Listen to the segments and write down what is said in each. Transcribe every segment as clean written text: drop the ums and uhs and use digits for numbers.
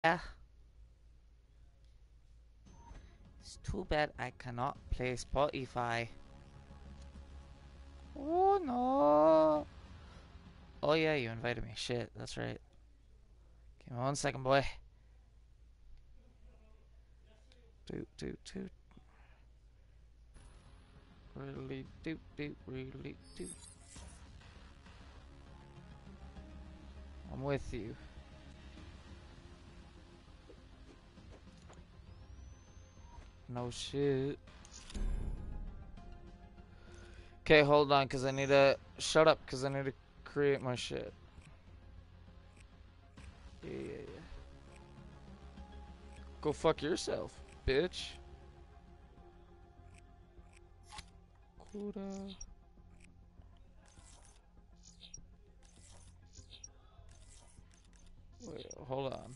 Yeah. It's too bad I cannot play Spotify. Oh no. Oh yeah, you invited me. Shit, that's right. Give me 1 second, boy. Doot doot doot. Really doot doot. Really doot. I'm with you. No shit. Okay, hold on, cause I need to shut up, cause I need to create my shit. Yeah. Go fuck yourself, bitch. Kuda. Wait, hold on.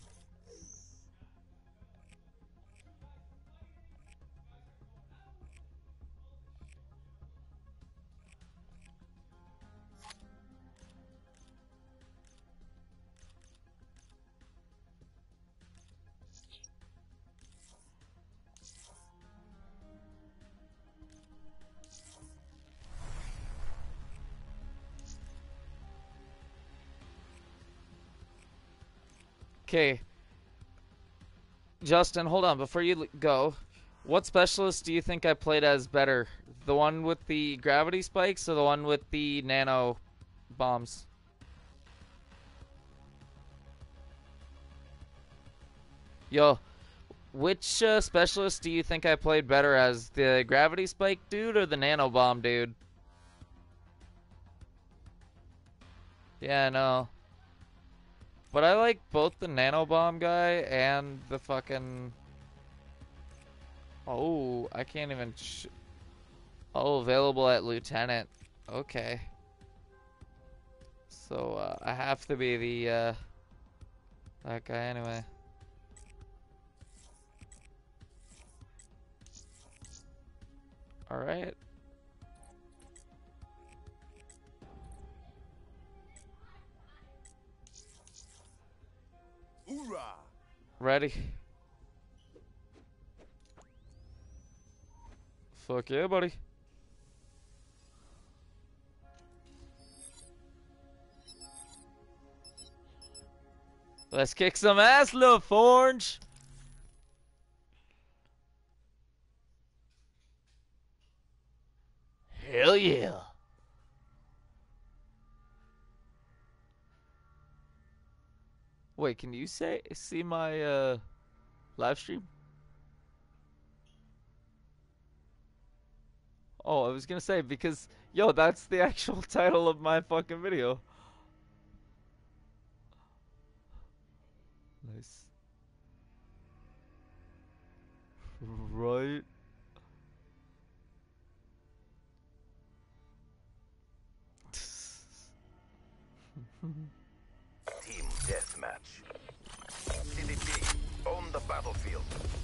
Okay, Justin, hold on. Before you go, what specialist do you think I played as better? The one with the gravity spikes or the one with the nano bombs? Yo, which specialist do you think I played better as? The gravity spike dude or the nano bomb dude? Yeah, no. But I like both the nano bomb guy and the fucking... Oh, I can't even... Oh, available at lieutenant. Okay. So, I have to be the, that guy anyway. Alright. Hoorah! Ready? Fuck yeah, buddy. Let's kick some ass, little Forge. Hell yeah. Wait, can you see my live stream? Oh, I was gonna say because yo, that's the actual title of my fucking video. Nice. Right. Team deathmatch. CDP on the battlefield.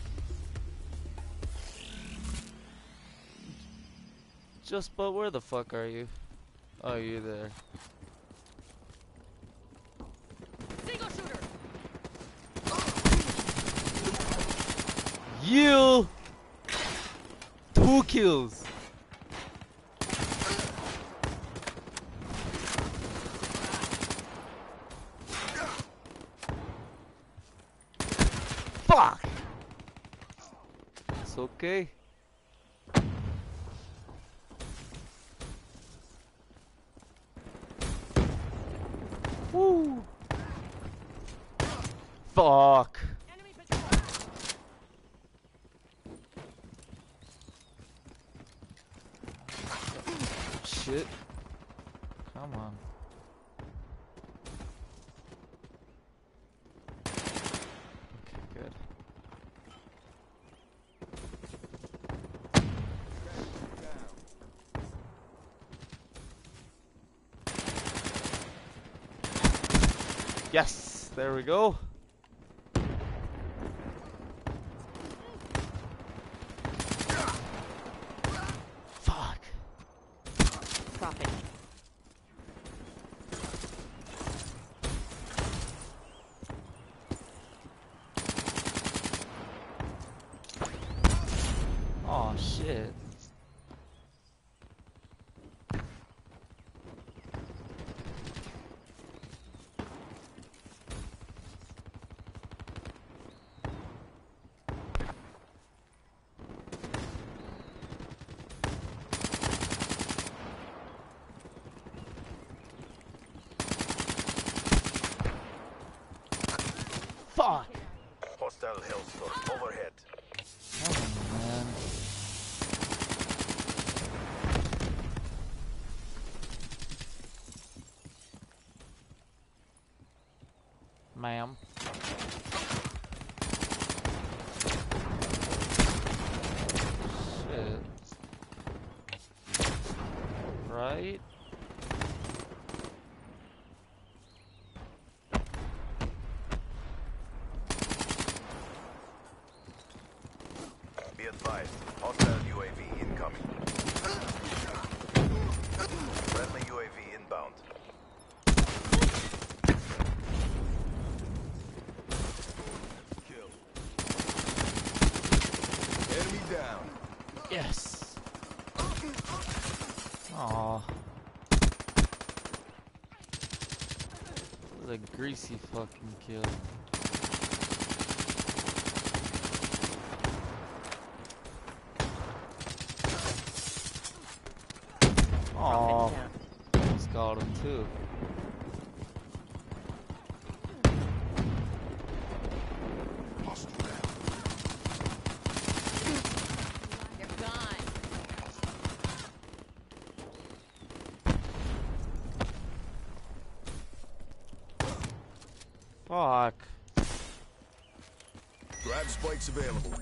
Just but where the fuck are you? Oh, you're there. Single shooter. You 2 kills. Fuck. It's okay. Woo. Fuck. Enemy patrol. Shit. Come on. Okay, good. Yes, there we go. Fuck. Profit. shit. Fuck! Hostile Hellstorm overhead. Oh, man. Ma'am. Shit. Right? Be advised, hostile UAV incoming. Friendly UAV inbound. Kill. Enemy down. Yes! Aw. This is a greasy fucking kill. Aw. Drop it down. Almost got him too. You're gone. Fuck. Grab spikes available.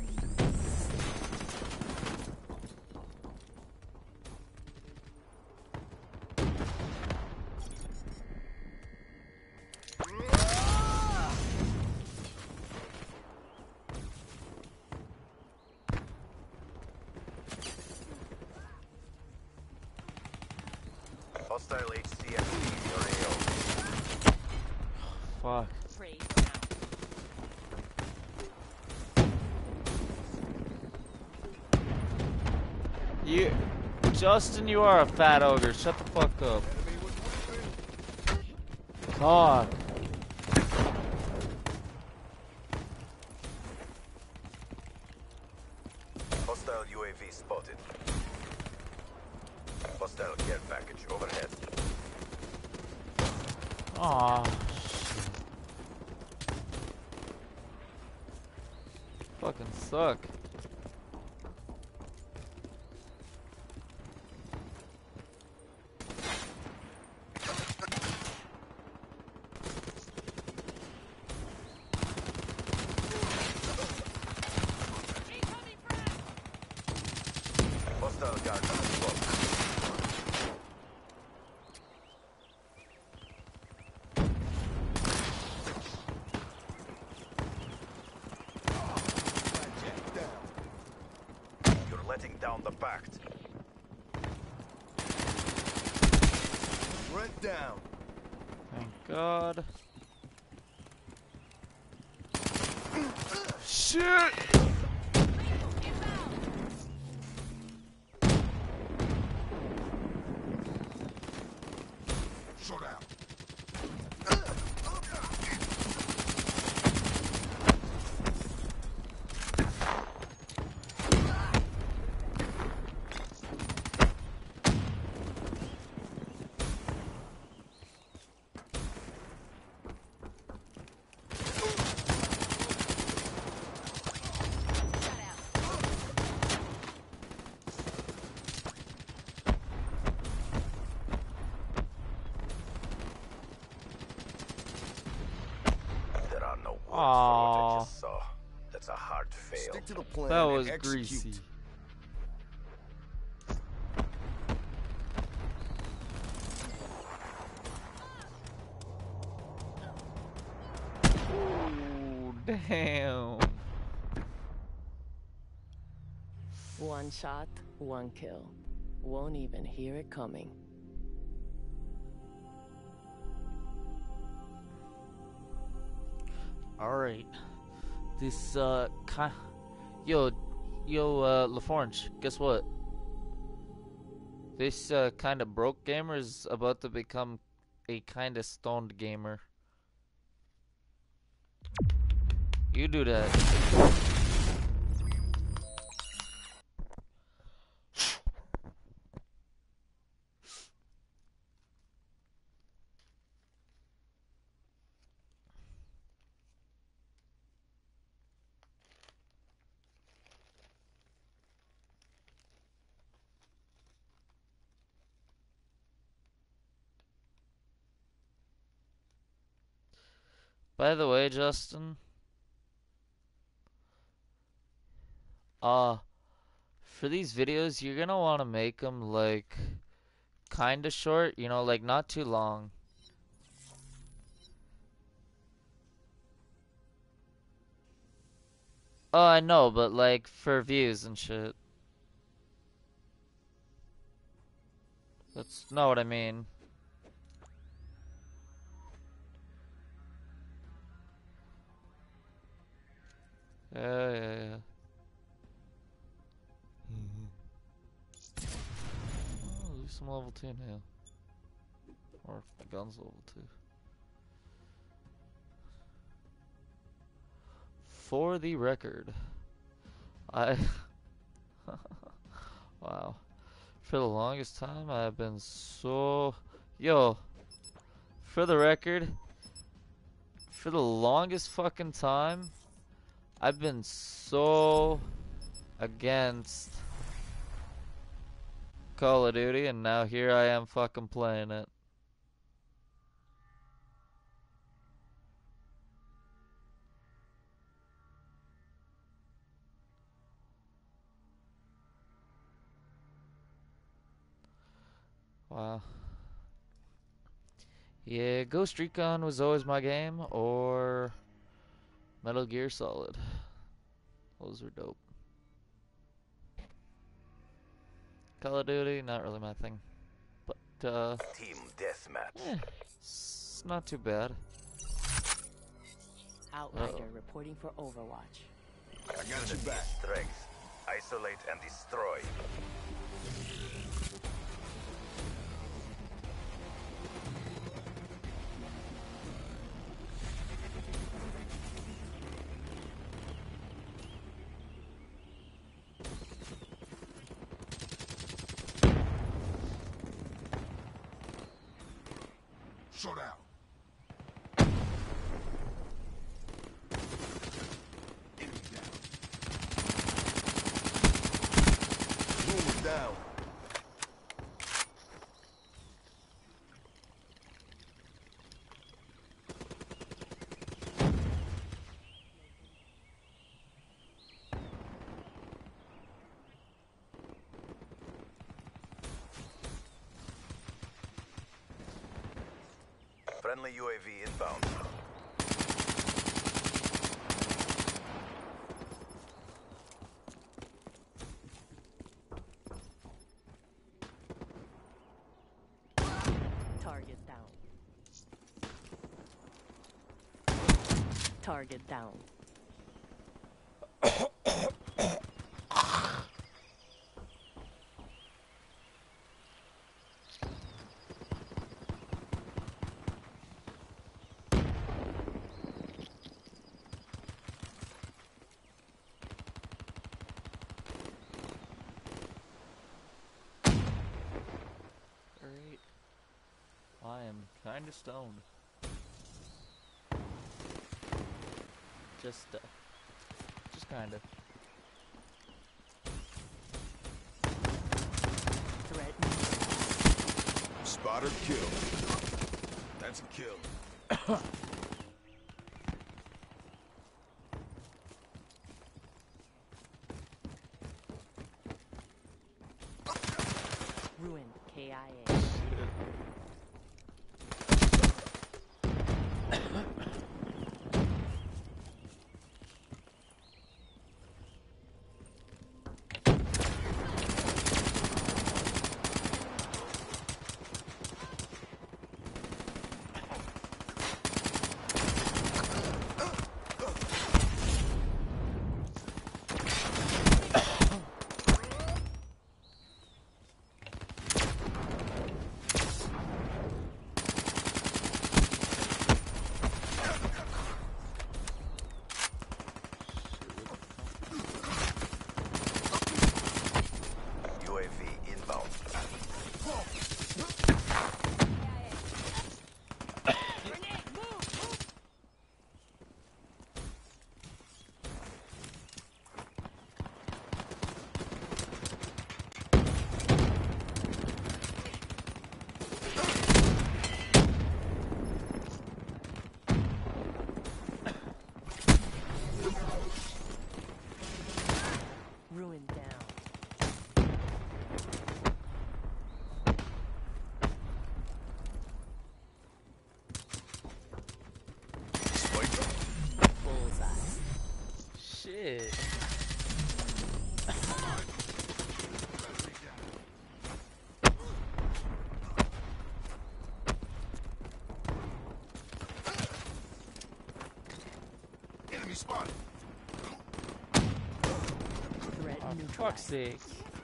Hostile HCXD or AO. Fuck. Freeze now. You, Justin, you are a fat ogre. Shut the fuck up. God. Hostile UAV spotted. Hostile care package overhead. Aw. Shit. Fucking suck. Incoming frag! Hostile guard on spot. You're letting down the pact. Threat down. Thank God. Shit! Inbound! Shut out. Shut out. There are no words for what Aw. I just saw. That's a hard fail. Stick to the plan That and was execute. greasy. Ooh, damn. One shot, one kill. Won't even hear it coming. Alright. This, yo, Yo, LaForge, guess what? This kind of broke gamer is about to become a kind of stoned gamer. You do that. By the way, Justin, for these videos, you're gonna want to make them like kind of short, you know, like not too long. Oh, I know, but like for views and shit. That's not what I mean. Yeah. Oh, at least I'm level 2 now. Or if the gun's level 2. For the record, I... Wow. For the longest time, I've been so... Yo, for the record, for the longest fucking time, I've been so against Call of Duty, and now here I am fucking playing it. Wow. Yeah, Ghost Recon was always my game, or Metal Gear Solid. Those were dope. Call of Duty, not really my thing. But, Team deathmatch. it's not too bad. Outrider reporting for Overwatch. I got you back. Strength. Isolate and destroy. Shut out. Enemy down. Move down. Friendly UAV inbound. Target down. Target down. Great. I am kinda stoned. Just kinda. Threat. Spotter kill. That's a kill. Ruined. KIA. shit. Enemy spotted. Threat Oh, for neutralized. fuck's sake.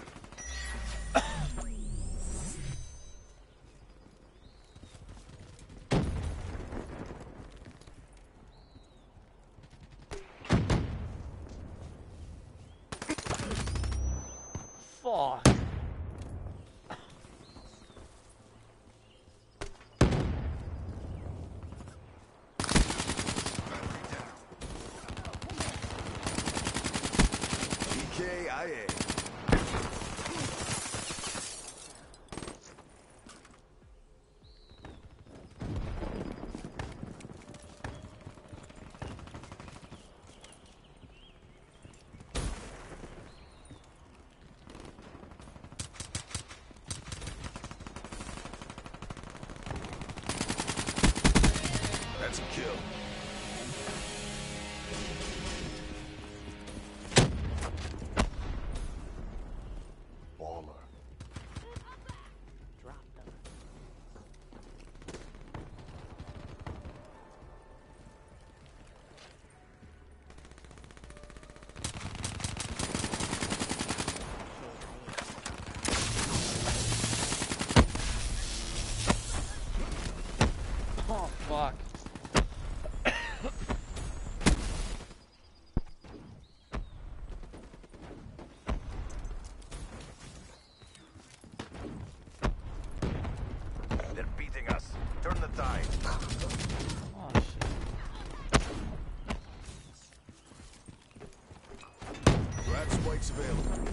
Fuck. EKIA. That's a kill. Baller. Drop them. Oh, fuck. They're beating us. Turn the tide. Oh, shit. Rat spikes available.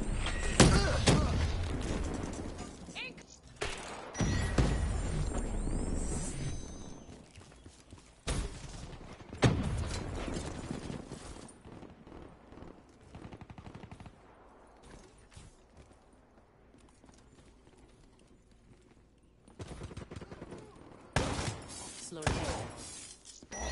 Slow it down.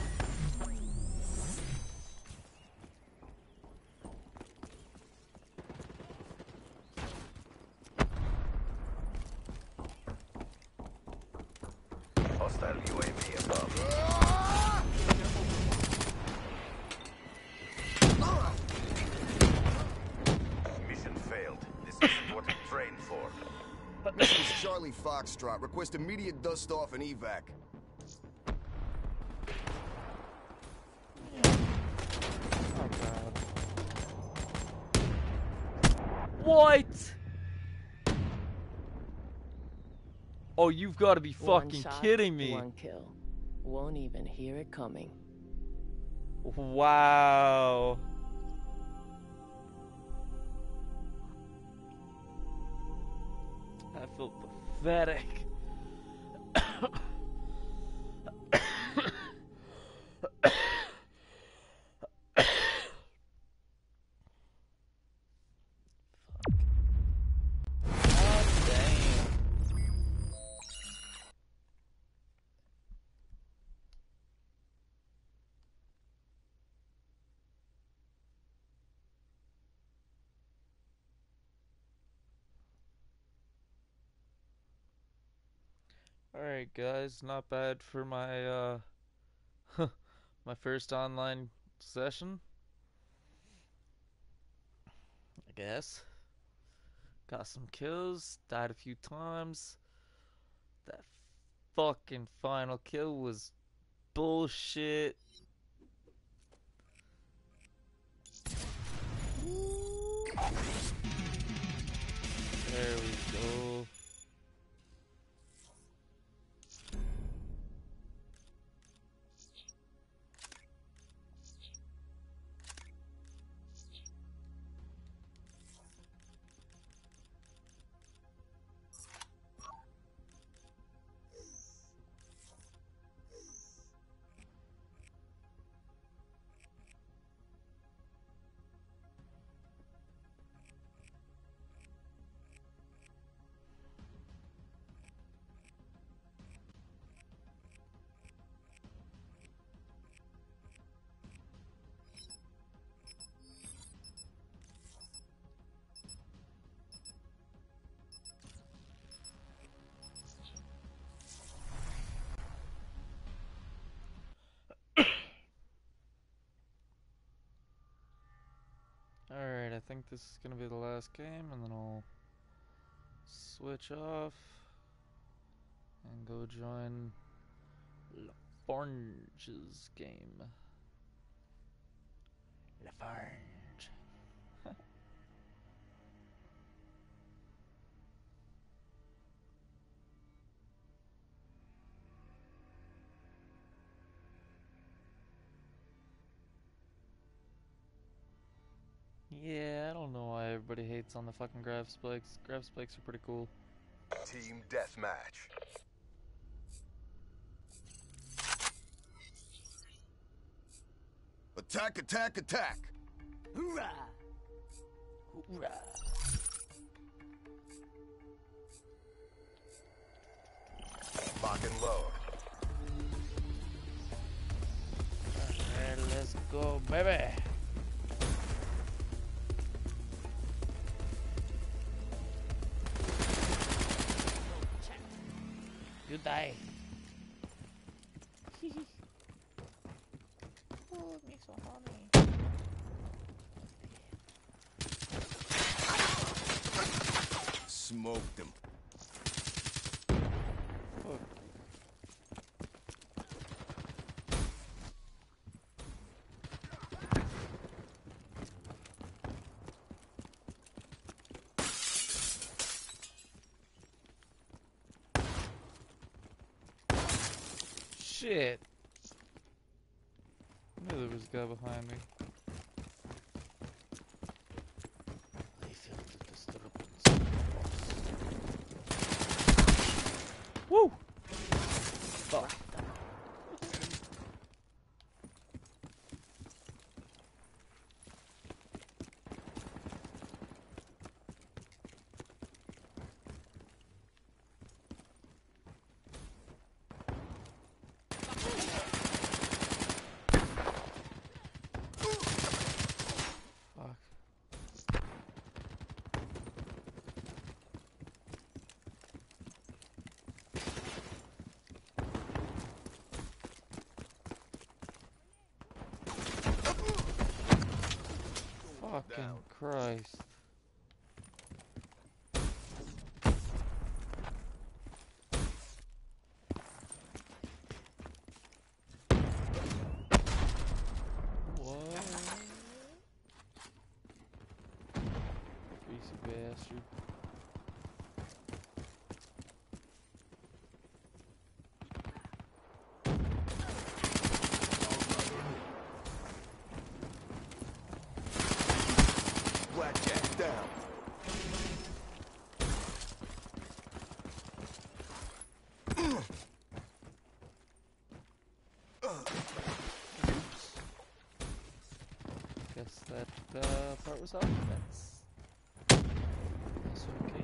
Hostile UAV above. Mission failed. This isn't what we trained for. This is Charlie Foxtrot. Request immediate dust off and evac. Oh, God. What? Oh, you've got to be One fucking shot, kidding me. One kill. Won't even hear it coming. Wow. I feel pathetic. God damn. Alright guys, not bad for my my first online session. I guess. Got some kills, died a few times. That fucking final kill was bullshit. There we go. Alright, I think this is gonna be the last game, and then I'll switch off and go join Lafarge's game. Lafarge. Yeah, I don't know why everybody hates on the fucking grav spikes. Grav spikes are pretty cool. Team deathmatch. Attack, attack, attack! Hoorah! Hoorah. Lock and load. Alright, let's go, baby. You die. Oh, it makes so funny. Smoked him. Fuck. Shit. I knew there was a guy behind me. I feel the disturbance. Woo! Fuck. Fuck. Fucking Christ. What? Greasy bastard. Blackjack down. Guess that part was offense. That's okay.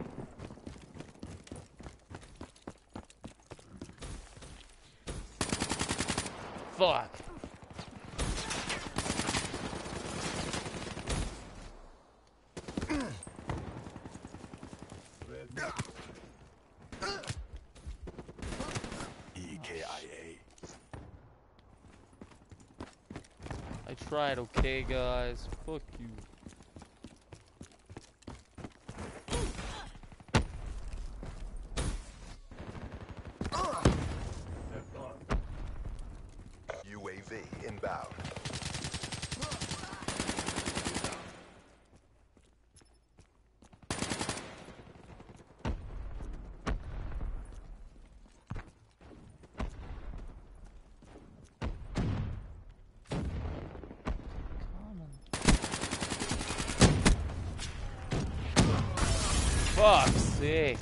Fuck. EKIA. I tried, okay, guys. Fuck you. UAV inbound. Fuck's sake.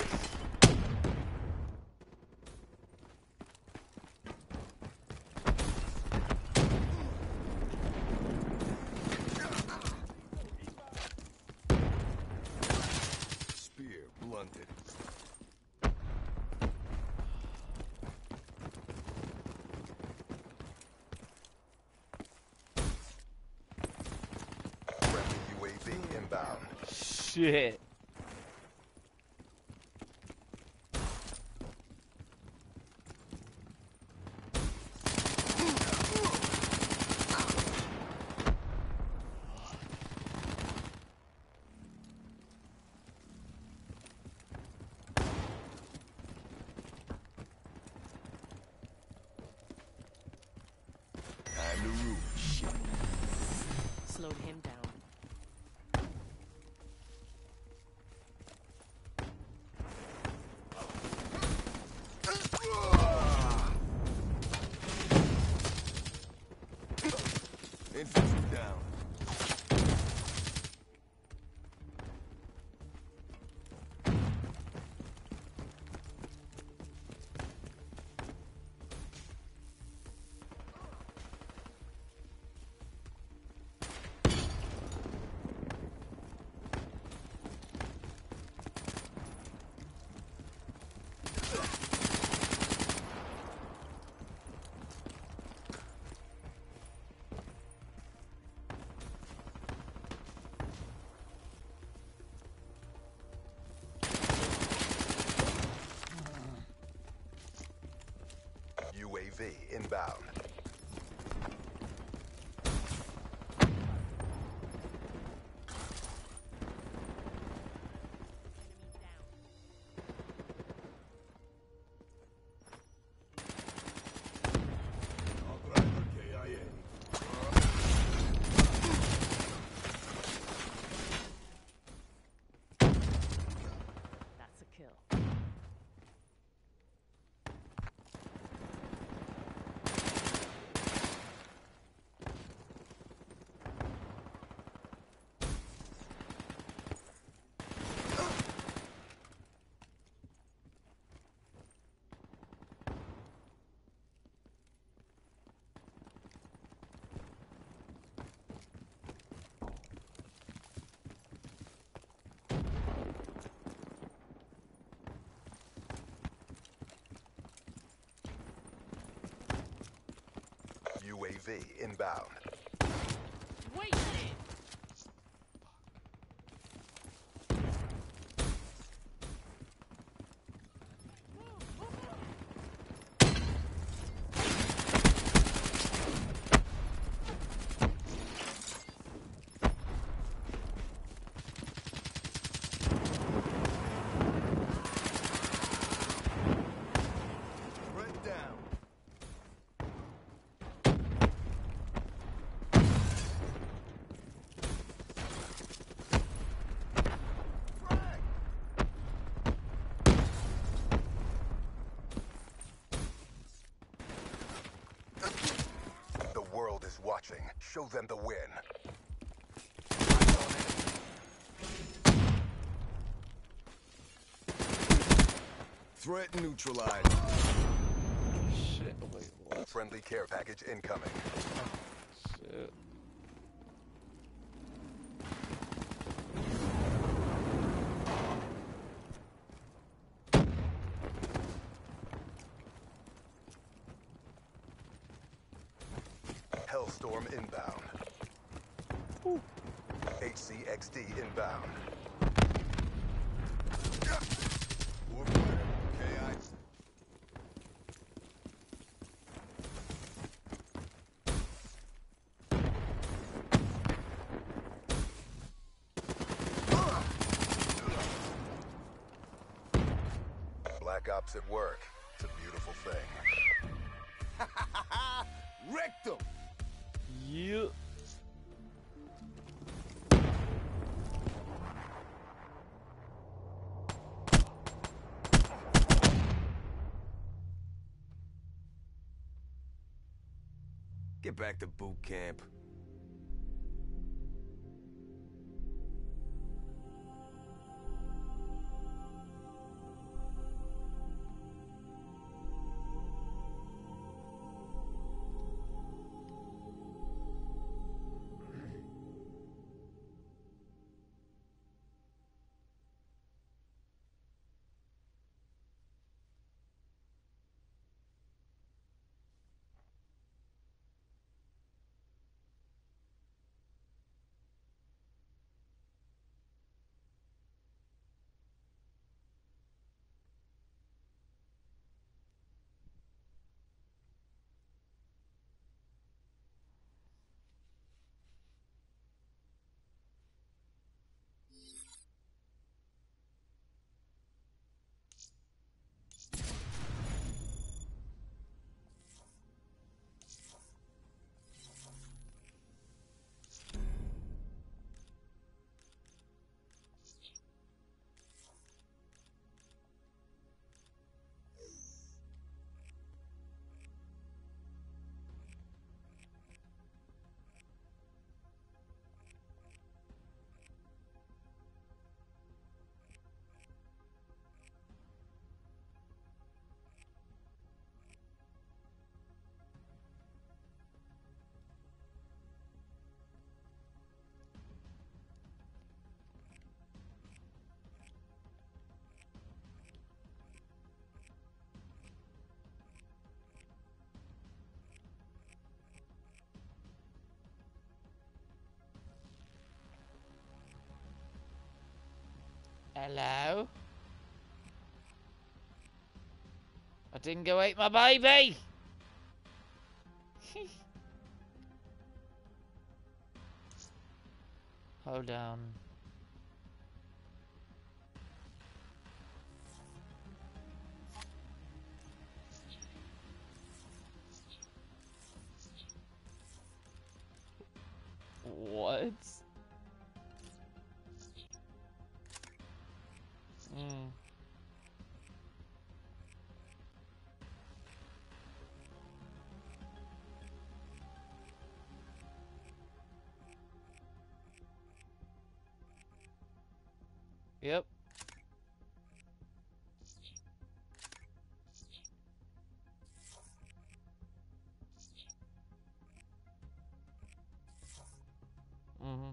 Spear blunted. Friendly UAV inbound. Shit. slowed him down. Infantry down. UAV inbound. That's a kill. UAV inbound. Wasted! Threat down. Frag! The world is watching. Show them the win. Threat neutralized. Shit. Wait, what? Friendly care package incoming. Shit. Hellstorm inbound. HCXD inbound. Warfighter, KI. Black Ops at work. It's a beautiful thing. Wrecked him! Yeah. Get back to boot camp. Hello? I didn't go eat my baby! Hold on. What? Hmm. Yep. Mm-hmm.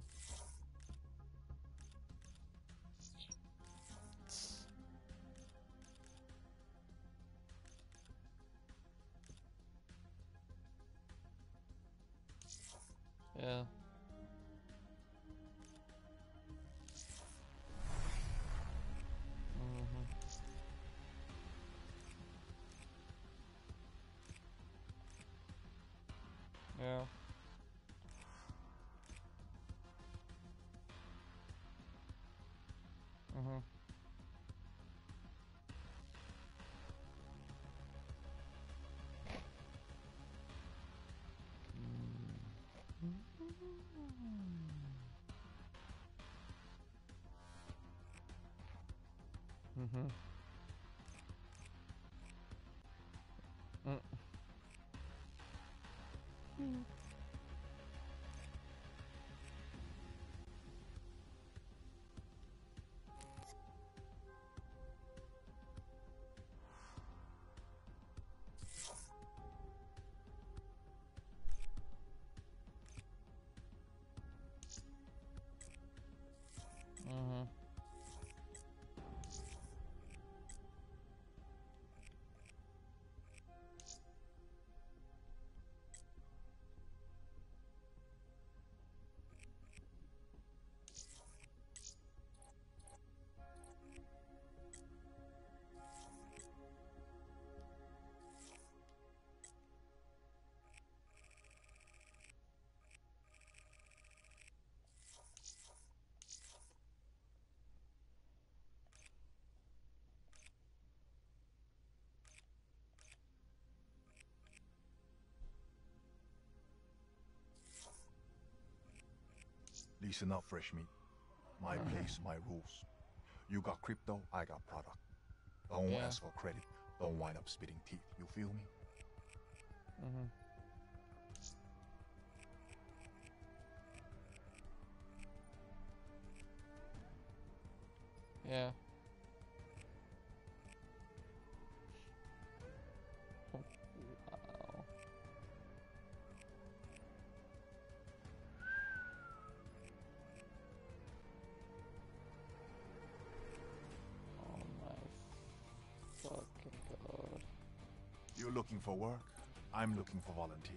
Yeah. Mm-hmm. Yeah. Mm-hmm. Mm-hmm. Mm. Mm-hmm. Listen up, fresh meat. My place, my rules. You got crypto, I got product. Don't Yeah. ask for credit. Don't wind up spitting teeth. You feel me? Mm-hmm. Yeah. Wow. Oh my fucking god. You're looking for work. I'm looking for volunteers.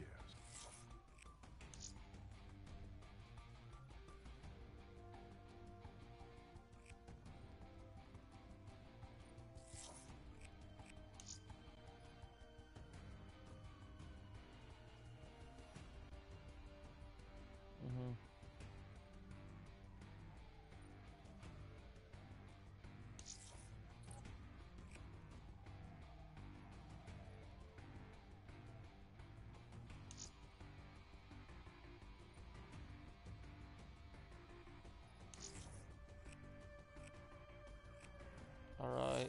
Mm-hmm. Alright.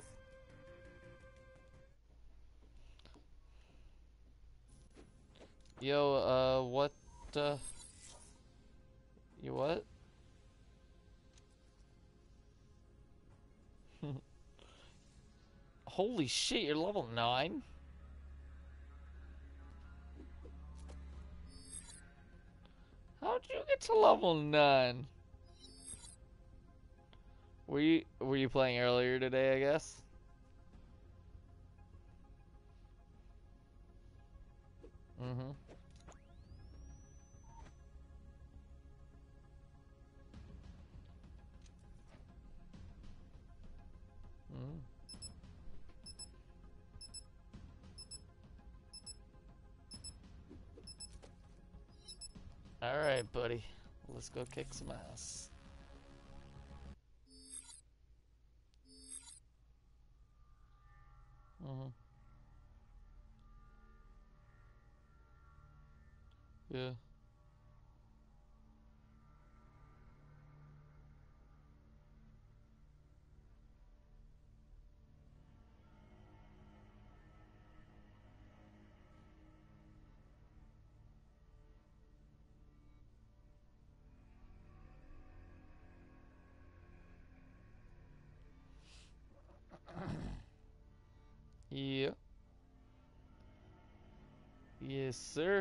Yo, what, you what? Holy shit, you're level 9? How'd you get to level 9? Were you playing earlier today, I guess? Mm-hmm. Alright, buddy. Let's go kick some ass. Mm-hmm. Yeah. Yeah. Yes, sir.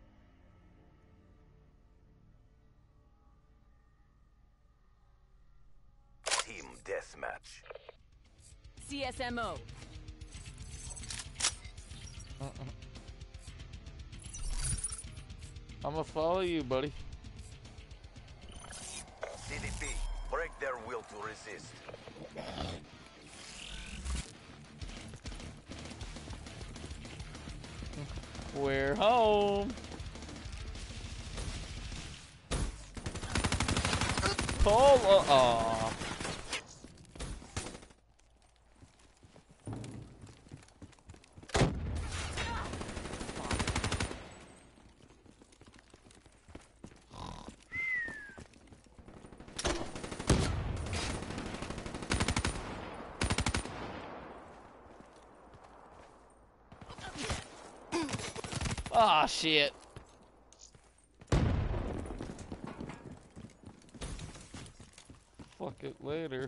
Team deathmatch. CSMO. I'm gonna follow you, buddy. CDP. Break their will to resist. We're home. Cole. Aw. Ah, shit. Fuck it later.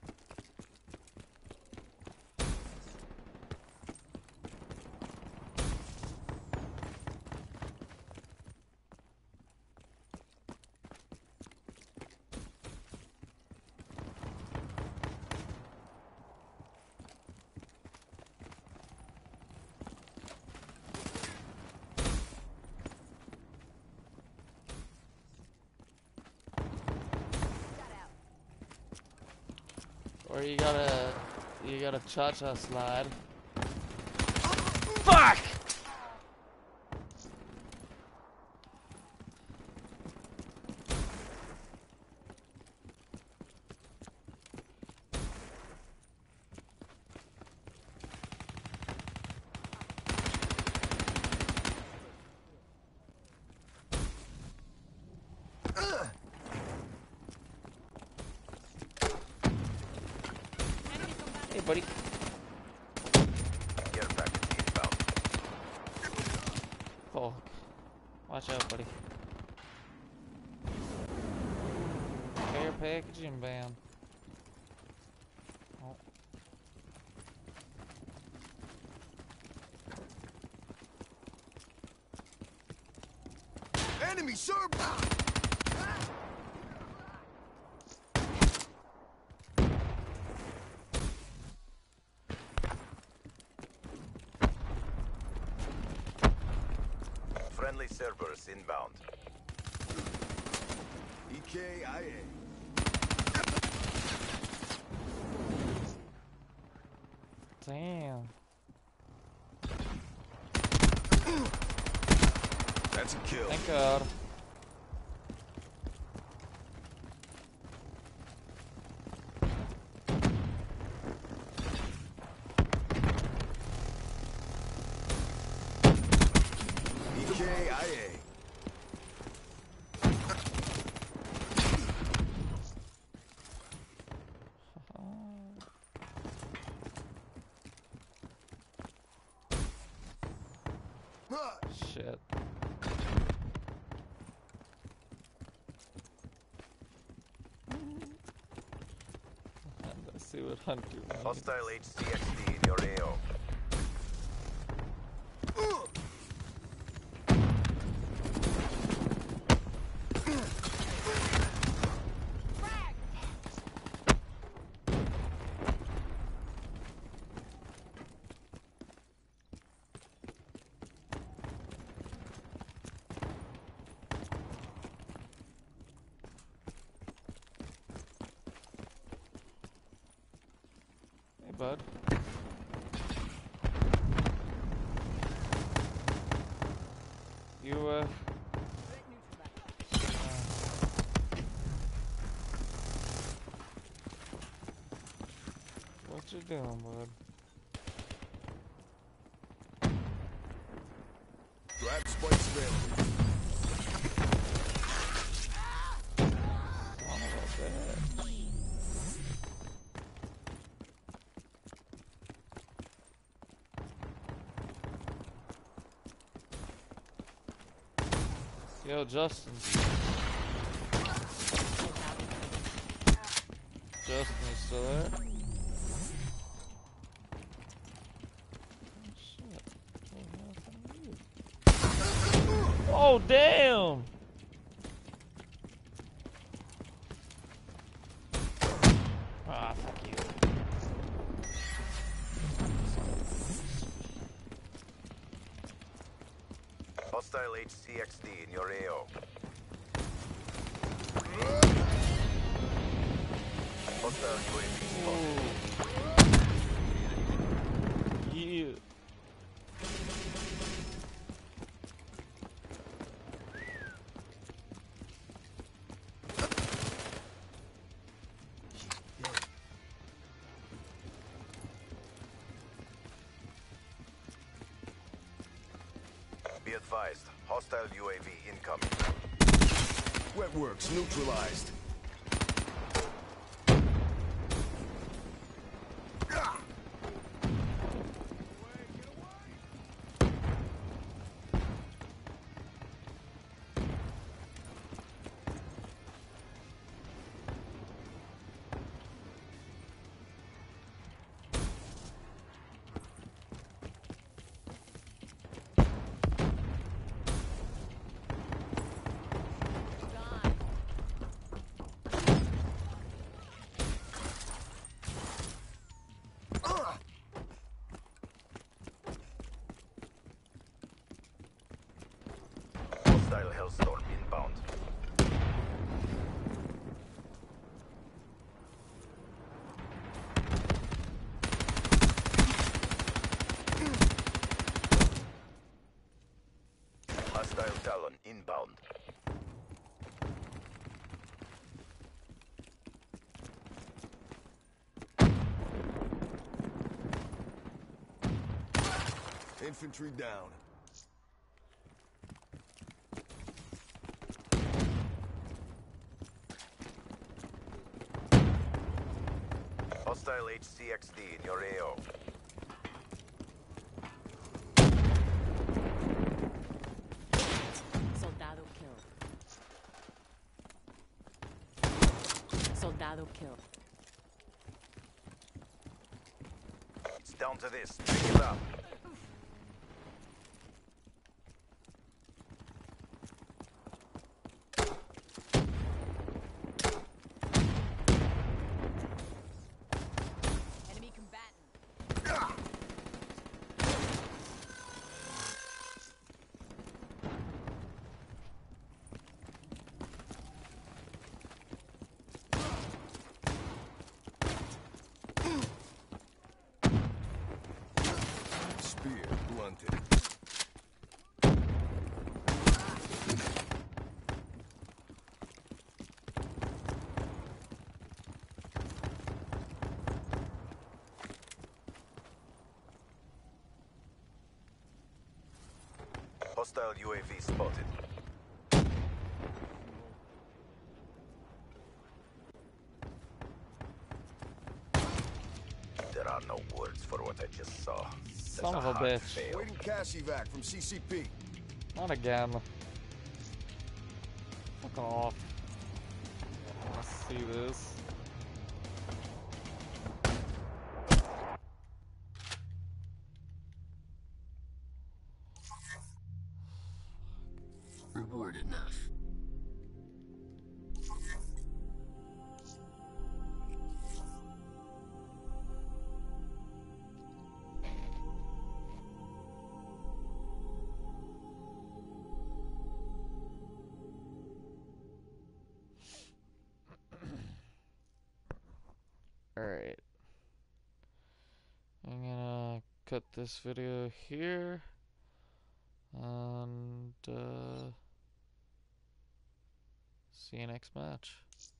Or you gotta cha-cha slide. Fuck! Hey, buddy. Care package inbound. Fuck. Watch out, buddy. Care package inbound. Oh. Enemy, sir! Friendly Cerberus inbound. EKIA. Damn. That's a kill. Thank God. EKIA. Shit. Let's see what Hunter wants. Hostile HCXD in your AO. Hey, bud. You, What you doing, bud? Grab spikes available. Son of a bitch. Yo, Justin. Justin, you still there? Oh, damn! Ah, fuck you. Hostile HCXD in your AO. Hostile UAV spotted. Yeah. Be advised, hostile UAV incoming. Wetworks neutralized. Hostile Hellstorm inbound. Hostile Talon inbound. Infantry down. Hostile HCXD in your AO. Soldado killed. Soldado killed. It's down to this. Pick it up. Enemy combatant. Spear blunted. Hostile UAV spotted. There are no words for what I just saw. That's Son of a hard bitch. fail. Waiting cash evac from CCP. Not again. Fuck off. Let's see this. Reward enough. Alright. I'm gonna cut this video here. And see you next match.